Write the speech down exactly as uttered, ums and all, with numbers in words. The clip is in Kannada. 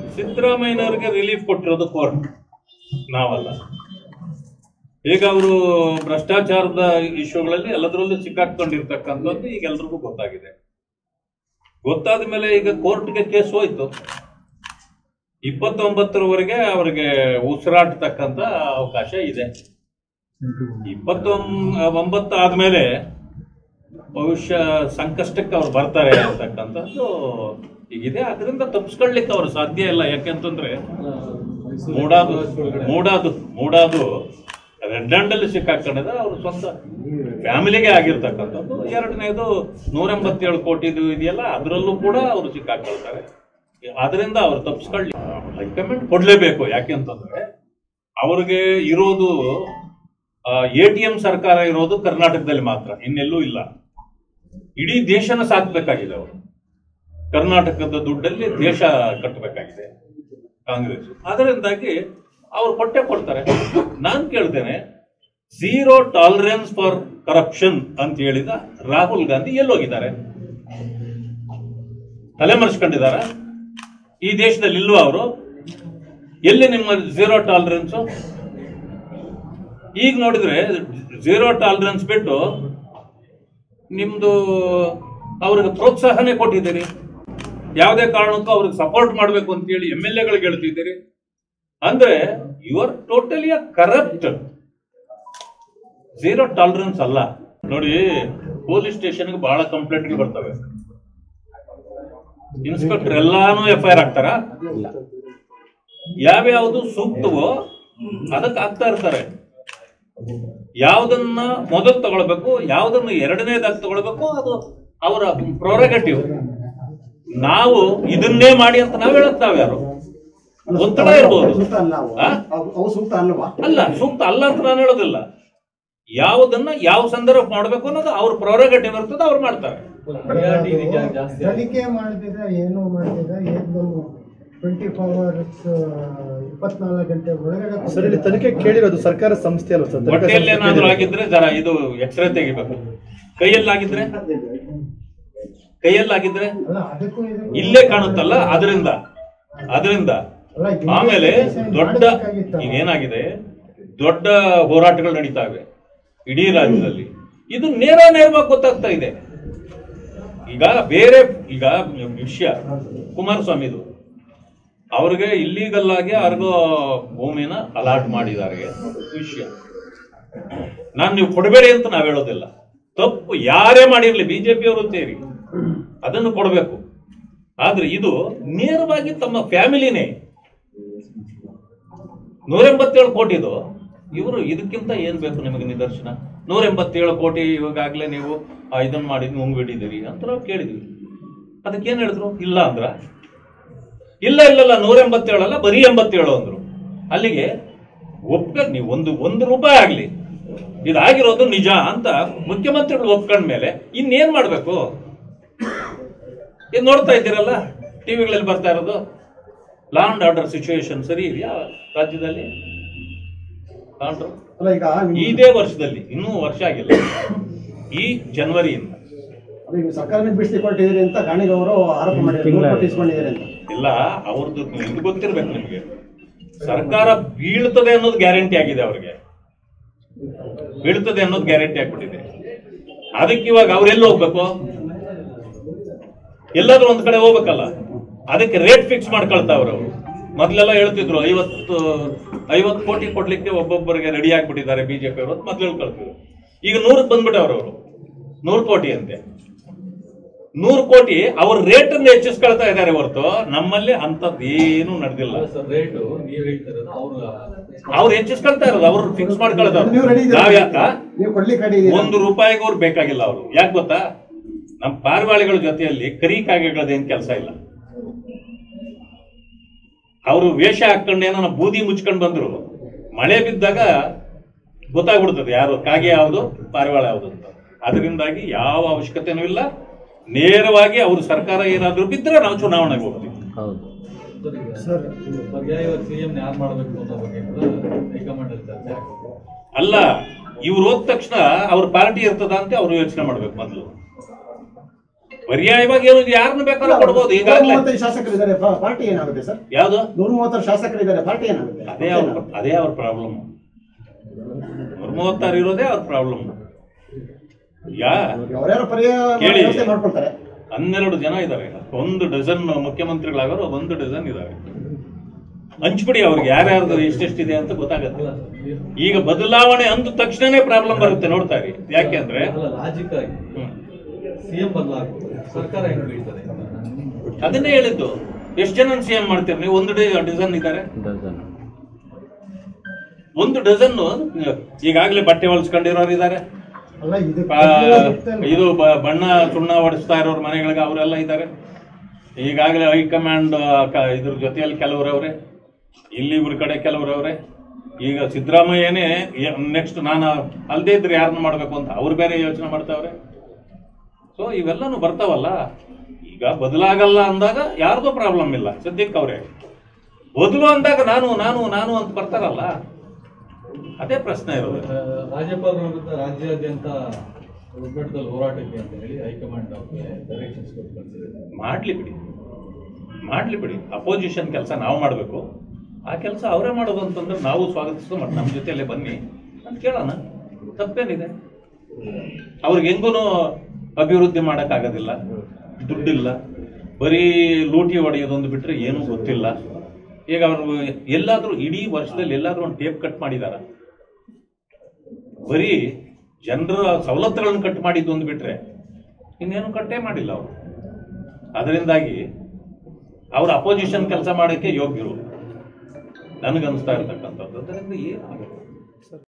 ಸಿದ್ದರಾಮಯ್ಯನವರಿಗೆ ರಿಲೀಫ್ ಕೊಟ್ಟಿರೋದು ಕೋರ್ಟ್, ನಾವಲ್ಲ. ಈಗ ಅವರು ಭ್ರಷ್ಟಾಚಾರದ ಇಶ್ಯೂಗಳಲ್ಲಿ ಎಲ್ಲದರಲ್ಲೂ ಸಿಕ್ಕಾಕೊಂಡಿರ್ತಕ್ಕಂಥದ್ದು ಈಗ ಎಲ್ರಿಗೂ ಗೊತ್ತಾಗಿದೆ. ಗೊತ್ತಾದ ಮೇಲೆ ಈಗ ಕೋರ್ಟ್ಗೆ ಕೇಸ್ ಹೋಯ್ತು. ಇಪ್ಪತ್ತೊಂಬತ್ತರವರೆಗೆ ಅವರಿಗೆ ಉಸಿರಾಟತಕ್ಕಂತ ಅವಕಾಶ ಇದೆ. ಇಪ್ಪತ್ತೊಂಬತ್ತು ಆದ್ಮೇಲೆ ಬಹುಶಃ ಸಂಕಷ್ಟಕ್ಕೆ ಅವ್ರು ಬರ್ತಾರೆ ಅಂತಕ್ಕಂಥದ್ದು ಈಗಿದೆ. ಅದರಿಂದ ತಪ್ಪಿಸ್ಕೊಳ್ಳಿಕ್ಕೆ ಅವ್ರು ಸಾಧ್ಯ ಇಲ್ಲ. ಯಾಕೆಂತಂದ್ರೆ ಮೂಡಾದು ಮೂಡಾದು ಮೂಡಾದು ರೆಡ್ ಹ್ಯಾಂಡಲ್ಲಿ ಸಿಕ್ಕಾಕೊಂಡಿದ್ರೆ ಅವ್ರ ಸ್ವಂತ ಫ್ಯಾಮಿಲಿಗೆ ಆಗಿರ್ತಕ್ಕಂಥದ್ದು. ಎರಡನೇದು ನೂರ ಎಂಬತ್ತೇಳು ಕೋಟಿದು ಇದೆಯಲ್ಲ, ಅದರಲ್ಲೂ ಕೂಡ ಅವರು ಸಿಕ್ಕಾಕೊಳ್ತಾರೆ. ಅದರಿಂದ ಅವ್ರು ತಪ್ಪಿಸ್ಕೊಳ್ಳಿ, ಹೈಕಮಾಂಡ್ ಕೊಡ್ಲೇಬೇಕು. ಯಾಕೆಂತಂದ್ರೆ ಅವ್ರಿಗೆ ಇರೋದು ಎ ಟಿ ಎಂ ಸರ್ಕಾರ ಇರೋದು ಕರ್ನಾಟಕದಲ್ಲಿ ಮಾತ್ರ, ಇನ್ನೆಲ್ಲೂ ಇಲ್ಲ. ಇಡೀ ದೇಶನ ಸಾಕ್ಬೇಕಾಗಿದೆ ಅವರು. ಕರ್ನಾಟಕದ ದುಡ್ಡಲ್ಲಿ ದೇಶ ಕಟ್ಟಬೇಕಾಗಿದೆ ಕಾಂಗ್ರೆಸ್. ಅದರಿಂದಾಗಿ ಅವ್ರು ಕೊಟ್ಟೆ ಕೊಡ್ತಾರೆ. ನಾನು ಕೇಳ್ತೇನೆ, ಝೀರೋ ಟಾಲರೆನ್ಸ್ ಫಾರ್ ಕರಪ್ಷನ್ ಅಂತ ಹೇಳಿದ ರಾಹುಲ್ ಗಾಂಧಿ ಎಲ್ಲೋಗಿದ್ದಾರೆ? ತಲೆಮರೆಸ್ಕೊಂಡಿದಾರ? ಈ ದೇಶದಲ್ಲಿ ಇಲ್ವಾ ಅವರು? ಎಲ್ಲಿ ನಿಮ್ಮ ಝೀರೋ ಟಾಲರೆನ್ಸ್? ಈಗ ನೋಡಿದ್ರೆ ಝೀರೋ ಟಾಲರೆನ್ಸ್ ಬಿಟ್ಟು ನಿಮ್ದು ಅವ್ರಿಗೆ ಪ್ರೋತ್ಸಾಹನೆ ಕೊಟ್ಟಿದ್ದೀರಿ. ಯಾವುದೇ ಕಾರಣಕ್ಕೂ ಅವ್ರಿಗೆ ಸಪೋರ್ಟ್ ಮಾಡಬೇಕು ಅಂತ ಹೇಳಿ ಎಂ ಎಲ್ ಎಗಳಿಗೆ ಹೇಳ್ತಿದ್ದೀರಿ. ಅಂದ್ರೆ you are totally a corrupt. Zero tolerance ಅಲ್ಲ. ನೋಡಿ, ಪೊಲೀಸ್ ಸ್ಟೇಷನ್ಗೆ ಬಹಳ ಕಂಪ್ಲೇಂಟ್ಗಳು ಬರ್ತವೆ. ಇನ್ಸ್ಪೆಕ್ಟರ್ ಎಲ್ಲಾನು ಎಫ್ ಐ ಆರ್ ಹಾಕ್ತಾರ? ಯಾವ್ಯಾವುದು ಸೂಕ್ತವೋ ಅದಕ್ಕೆ ಆಗ್ತಾ ಇರ್ತಾರೆ. ಯಾವುದನ್ನ ಮೊದಲು ತಗೊಳ್ಬೇಕು, ಯಾವುದನ್ನು ಎರಡನೇದಾಗಿ ತಗೊಳ್ಬೇಕು, ಅದು ಅವರ ಪ್ರೊರಗೇಟಿವ್. ನಾವು ಇದನ್ನೇ ಮಾಡಿ ಅಂತ ನಾವ್ ಹೇಳಕ್ ನಾವ್ಯಾರು? ಒತ್ತಡ ಇರ್ಬೋದು. ಅಲ್ಲ, ಸೂಕ್ತ ಅಲ್ಲ ಅಂತ ನಾನು ಹೇಳೋದಿಲ್ಲ. ಯಾವುದನ್ನ ಯಾವ ಸಂದರ್ಭ ಮಾಡಬೇಕು ಅನ್ನೋದು ಅವ್ರ ಪ್ರೊರಗೇಟಿವ್ ಇರ್ತದೆ, ಅವ್ರು ಮಾಡ್ತಾರೆ. ತನಿಖೆ ಮಾಡಿದ್ರೆ ಏನು ಮಾಡಿದ್ರೆ ಟ್ವೆಂಟಿ ಫೋರ್ ಅವರ್ಸ್ ಇಪ್ಪತ್ನಾಲ್ಕು ಗಂಟೆ ಒಳಗಡೆ ಸರ್, ಇಲ್ಲಿ ತನಿಖೆ ಕೇಳಿರೋದು ಸರ್ಕಾರ ಸಂಸ್ಥೆ ಅಲ್ಲ ಸರ್. ಹೊಟ್ಟೆಯಲ್ಲಿ ಏನಾದ್ರು ಆಗಿದ್ರೆ ಜರ ಇದು ಎಕ್ಸ್ರೇ ತೆಗಿಬೇಕು. ಕೈಯಲ್ಲಾಗಿದ್ರೆ ಕೈಯಲ್ಲಾಗಿದ್ರೆ ಇಲ್ಲೇ ಕಾಣುತ್ತಲ್ಲ, ಅದರಿಂದ ಅದರಿಂದ ಆಮೇಲೆ ದೊಡ್ಡ ಈಗೇನಾಗಿದೆ, ದೊಡ್ಡ ಹೋರಾಟಗಳು ನಡೀತಾ ಇವೆ ಇಡೀ ರಾಜ್ಯದಲ್ಲಿ. ಇದು ನೇರ ನೇರವಾಗಿ ಗೊತ್ತಾಗ್ತಾ ಇದೆ. ಈಗ ಬೇರೆ ಈಗ ವಿಷಯ ಕುಮಾರಸ್ವಾಮಿದು, ಅವ್ರಿಗೆ ಇಲ್ಲೀಗಲ್ ಆಗಿ ಯಾರಿಗೋ ಭೂಮಿನ ಅಲಾಟ್ ಮಾಡಿದ್ದಾರೆ ವಿಷಯ. ನಾನು ನೀವು ಕೊಡಬೇಡಿ ಅಂತ ನಾವ್ ಹೇಳೋದಿಲ್ಲ. ತಪ್ಪು ಯಾರೇ ಮಾಡಿರ್ಲಿ, ಬಿಜೆಪಿಯವರು ಸೇರಿ ಅದನ್ನು ಕೊಡಬೇಕು. ಆದ್ರೆ ಇದು ನೇರವಾಗಿ ತಮ್ಮ ಫ್ಯಾಮಿಲಿನೇ ನೂರ ಎಂಬತ್ತೇಳು ಕೋಟಿದು. ಇವರು ಇದಕ್ಕಿಂತ ಏನ್ ಬೇಕು ನಿಮಗೆ ನಿದರ್ಶನ? ನೂರ ಎಂಬತ್ತೇಳು ಕೋಟಿ ಇವಾಗಲೇ ನೀವು ಇದನ್ನ ಮಾಡಿ ನುಂಗ್ಬಿಟ್ಟಿದ್ದೀರಿ ಅಂತ ನಾವು ಕೇಳಿದ್ವಿ. ಅದಕ್ಕೇನ್ ಹೇಳಿದ್ರು? ಇಲ್ಲ ಅಂದ್ರ ಇಲ್ಲ ಇಲ್ಲಲ್ಲ ನೂರ ಎಂಬತ್ತೇಳಲ್ಲ ಬರೀ ಎಂಬತ್ತೇಳು ಅಂದ್ರು. ಅಲ್ಲಿಗೆ ಒಪ್ಕ ನೀವು ಒಂದು ಒಂದು ರೂಪಾಯಿ ಆಗ್ಲಿ ಇದಾಗಿರೋದು ನಿಜ ಅಂತ ಮುಖ್ಯಮಂತ್ರಿಗಳು ಒಪ್ಕೊಂಡ್ಮೇಲೆ ಇನ್ನೇನ್ ಮಾಡ್ಬೇಕು? ಇದು ನೋಡ್ತಾ ಇದ್ದೀರಲ್ಲ ಟಿವಿಗಳಲ್ಲಿ ಬರ್ತಾ ಇರೋದು. ಲಾ ಅಂಡ್ ಆರ್ಡರ್ ಸಿಚುವೇಶನ್ ಸರಿ ಇದೆಯಾ ರಾಜ್ಯದಲ್ಲಿ? ಇದೇ ವರ್ಷದಲ್ಲಿ, ಇನ್ನೂ ವರ್ಷ ಆಗಿಲ್ಲ, ಈ ಜನವರಿಯಿಂದ ಸರ್ಕಾರ ಬಿಡಿಸಿಕೊಟ್ಟಿದ್ರಿ ಅಂತ ಗಾಣಿಗವರು ಆರೋಪ ಮಾಡಿದ್ದಾರೆ. ಇಲ್ಲ, ಅವ್ರದ್ದು ಇದು ಗೊತ್ತಿರ್ಬೇಕು ನಿಮಗೆ. ಸರ್ಕಾರ ಬೀಳ್ತದೆ ಅನ್ನೋದು ಗ್ಯಾರಂಟಿ ಆಗಿದೆ ಅವ್ರಿಗೆ, ಬೀಳ್ತದೆ ಅನ್ನೋದು ಗ್ಯಾರಂಟಿ ಆಗ್ಬಿಟ್ಟಿದೆ. ಅದಕ್ಕೆ ಇವಾಗ ಅವ್ರೆಲ್ಲ ಹೋಗ್ಬೇಕು? ಎಲ್ಲಾದ್ರೂ ಒಂದ್ ಕಡೆ ಹೋಗ್ಬೇಕಲ್ಲ. ಅದಕ್ಕೆ ರೇಟ್ ಫಿಕ್ಸ್ ಮಾಡ್ಕೊಳ್ತಾವ್ರು. ಅವರು ಮೊದ್ಲೆಲ್ಲ ಹೇಳ್ತಿದ್ರು ಐವತ್ತು ಐವತ್ತು ಕೋಟಿ ಕೊಡ್ಲಿಕ್ಕೆ ಒಬ್ಬೊಬ್ಬರಿಗೆ ರೆಡಿ ಆಗ್ಬಿಟ್ಟಿದ್ದಾರೆ ಬಿಜೆಪಿ ಅವರು, ಮೊದ್ಲು ಹೇಳ್ಕೊಳ್ತಿದ್ರು. ಈಗ ನೂರಕ್ಕೆ ಬಂದ್ಬಿಟ್ಟವ್ರು ಅವರು, ನೂರು ಕೋಟಿ ಅಂತೆ. ನೂರು ಕೋಟಿ ಅವ್ರ ರೇಟ್ ಅನ್ನು ಹೆಚ್ಚಿಸ್ಕೊಳ್ತಾ ಇದ್ದಾರೆ ಹೊರತು ನಮ್ಮಲ್ಲಿ ಅಂತದ್ ಏನು ನಡೆದಿಲ್ಲ. ಅವ್ರು ಹೆಚ್ಚಿಸ್ಕೊಳ್ತಾ ಇರೋದು, ಅವ್ರು ಫಿಕ್ಸ್ ಮಾಡ್ಕೊಳ್ತಾರೆ. ನಾವ್ ಯಾಕ ಒಂದು ರೂಪಾಯಿಗೆ ಅವ್ರು ಬೇಕಾಗಿಲ್ಲ. ಅವರು ಯಾಕೆ ಗೊತ್ತಾ? ನಮ್ಮ ಪಾರಿವಾಳಿಗಳ ಜೊತೆಯಲ್ಲಿ ಕರಿ ಕಾಗೆಗಳದೇನ್ ಕೆಲಸ ಇಲ್ಲ. ಅವರು ವೇಷ ಹಾಕೊಂಡೇನೋ ಬೂದಿ ಮುಚ್ಕೊಂಡ್ ಬಂದ್ರು, ಮಳೆ ಬಿದ್ದಾಗ ಗೊತ್ತಾಗ್ಬಿಡ್ತದೆ ಯಾರು ಕಾಗೆ ಯಾವುದು ಪಾರಿವಾಳ ಯಾವುದು ಅಂತ. ಅದರಿಂದಾಗಿ ಯಾವ ಅವಶ್ಯಕತೆನೂ ಇಲ್ಲ. ನೇರವಾಗಿ ಅವರು ಸರ್ಕಾರ ಏನಾದ್ರು ಬಿದ್ದರೆ ನಾವು ಚುನಾವಣೆಗೆ ಹೋಗ್ತೀವಿ. ಅಲ್ಲ, ಇವ್ರು ಹೋದ ತಕ್ಷಣ ಅವ್ರ ಪಾರ್ಟಿ ಇರ್ತದ ಅಂತ ಅವ್ರು ಯೋಚನೆ ಮಾಡ್ಬೇಕು ಮೊದಲು. ಪರ್ಯಾಯವಾಗಿ ಏನು ಯಾರನ್ನು ಬೇಕಾದ್ರೂ ಕೊಡ್ಬೋದು. ಈಗಾಗಲೇ ಮೂವತ್ತೈದು ಶಾಸಕರಿದ್ದಾರೆ, ಪಾರ್ಟಿ ಏನಾಗುತ್ತೆ ಸರ್? ಯಾವುದು ನೂರ ಮೂವತ್ತಾರು ಶಾಸಕರಿದ್ದಾರೆ, ಪಾರ್ಟಿ ಏನಾಗುತ್ತೆ? ಅದೇ ಅವ್ರ ಅದೇ ಅವ್ರ ಪ್ರಾಬ್ಲಮ್. ನೂರ ಮೂವತ್ತಾರು ಇರೋದೇ ಅವ್ರ ಪ್ರಾಬ್ಲಮ್. ಯಾ ಅವರ್ಯಾರು ಪರ್ಯಾಯ ಕೇಳಿ, ವ್ಯವಸ್ಥೆ ಮಾಡ್ಕೊಳ್ತಾರೆ. ಹನ್ನೆರಡು ಜನ ಇದ್ದಾರೆ, ಒಂದು ಡಜನ್ ಮುಖ್ಯಮಂತ್ರಿಗಳಾಗೋರು ಒಂದು ಡಜನ್ ಇದ್ದಾರೆ. ಹಂಚ್ಬಿಡಿ ಅವ್ರಿಗೆ ಯಾರ್ಯಾರ್ದು ಎಷ್ಟೆಷ್ಟಿದೆ ಅಂತ ಗೊತ್ತಾಗತ್ತೆ. ಈಗ ಬದಲಾವಣೆ ಅಂದ ತಕ್ಷಣನೇ ಪ್ರಾಬ್ಲಮ್ ಬರುತ್ತೆ, ನೋಡ್ತಾ ಇರಿ. ಯಾಕೆ ಅಂದ್ರೆ ಲಾಜಿಕ್ ಆಗಿ ಸಿಎಂ ಬದಲಾಗುತ್ತೆ, ಸರ್ಕಾರ ಹೆಂಗ್ ಬೀಳ್ತದೆ? ಅದನ್ನೇ ಹೇಳಿದ್ದು. ಎಷ್ಟು ಜನ ಸಿಎಂ ಮಾಡ್ತೀರಿ ನೀವು? ಒಂದು ಡಜನ್ ಇದ್ದಾರೆ, ಒಂದು ಡಜನ್ ಈಗಾಗಲೇ ಬಟ್ಟೆ ಹೊಲ್ಸ್ಕೊಂಡಿರೋರು ಇದ್ದಾರೆ, ಅಲ್ಲ ಇದು ಇದು ಬಣ್ಣ ಸುಣ್ಣ ಹೊಡಿಸ್ತಾ ಇರೋರು ಮನೆಗಳಿಗೆ ಅವರೆಲ್ಲ ಇದ್ದಾರೆ. ಈಗಾಗಲೇ ಹೈಕಮಾಂಡ್ ಇದ್ರ ಜೊತೆಯಲ್ಲಿ ಕೆಲವರವ್ರೆ, ಇಲ್ಲಿ ಇವ್ರ ಕಡೆ ಕೆಲವರವ್ರೆ. ಈಗ ಸಿದ್ದರಾಮಯ್ಯನೇ ನೆಕ್ಸ್ಟ್ ನಾನು ಅಲ್ದೇ ಇದ್ರೆ ಯಾರನ್ನ ಮಾಡ್ಬೇಕು ಅಂತ ಅವ್ರು ಬೇರೆ ಯೋಚನೆ ಮಾಡ್ತಾವ್ರೆ. ಸೊ ಇವೆಲ್ಲನೂ ಬರ್ತಾವಲ್ಲ. ಈಗ ಬದಲಾಗಲ್ಲ ಅಂದಾಗ ಯಾರ್ದೋ ಪ್ರಾಬ್ಲಮ್ ಇಲ್ಲ, ಸದ್ಯಕ್ಕೆ ಅವ್ರೆ. ಬದಲು ಅಂದಾಗ ನಾನು ನಾನು ನಾನು ಅಂತ ಬರ್ತಾರಲ್ಲ, ಅದೇ ಪ್ರಶ್ನೆ ಇರೋದು. ರಾಜ್ಯಪಾಲರ ವಿರುದ್ಧ ರಾಜ್ಯಾದ್ಯಂತ ಮಟ್ಟದಲ್ಲಿ ಹೋರಾಟಕ್ಕೆ ಅಂತ ಹೇಳಿ ಹೈಕಮಾಂಡ್ ಡೈರೆಕ್ಷನ್ಸ್ ಕೊಟ್ಟಿದ್ದಾರೆ. ಮಾಡ್ಲಿ ಬಿಡಿ, ಮಾಡ್ಲಿ ಬಿಡಿ. ಅಪೋಸಿಷನ್ ಕೆಲಸ ನಾವು ಮಾಡಬೇಕು, ಆ ಕೆಲಸ ಅವರೇ ಮಾಡೋದು ಅಂತಂದ್ರೆ ನಾವು ಸ್ವಾಗತಿಸೋ ಮತ್ತು ನಮ್ಮ ಜೊತೆಯಲ್ಲೇ ಬನ್ನಿ ಅಂತ ಕೇಳೋಣ. ತಪ್ಪೇನಿದೆ? ಅವ್ರಿಗೆ ಹೆಂಗೂ ಅಭಿವೃದ್ಧಿ ಮಾಡೋಕ್ಕಾಗೋದಿಲ್ಲ, ದುಡ್ಡಿಲ್ಲ, ಬರೀ ಲೂಟಿ ಹೊಡೆಯೋದೊಂದು ಬಿಟ್ಟರೆ ಏನೂ ಗೊತ್ತಿಲ್ಲ. ಈಗ ಅವರು ಎಲ್ಲಾದರೂ ಇಡೀ ವರ್ಷದಲ್ಲಿ ಎಲ್ಲಾದರೂ ಒಂದು ಟೇಪ್ ಕಟ್ ಮಾಡಿದಾರ? ಬರೀ ಜನರ ಸವಲತ್ತುಗಳನ್ನು ಕಟ್ ಮಾಡಿದ್ದು ಒಂದು ಬಿಟ್ರೆ ಇನ್ನೇನು ಕಟ್ಟೇ ಮಾಡಿಲ್ಲ ಅವರು. ಅದರಿಂದಾಗಿ ಅವ್ರ ಅಪೋಸಿಷನ್ ಕೆಲಸ ಮಾಡೋಕ್ಕೆ ಯೋಗ್ಯರು ನನಗನ್ನಿಸ್ತಾ ಇರ್ತಕ್ಕಂಥದ್ದು. ಅದರಿಂದ ಏನಾಗುತ್ತೆ?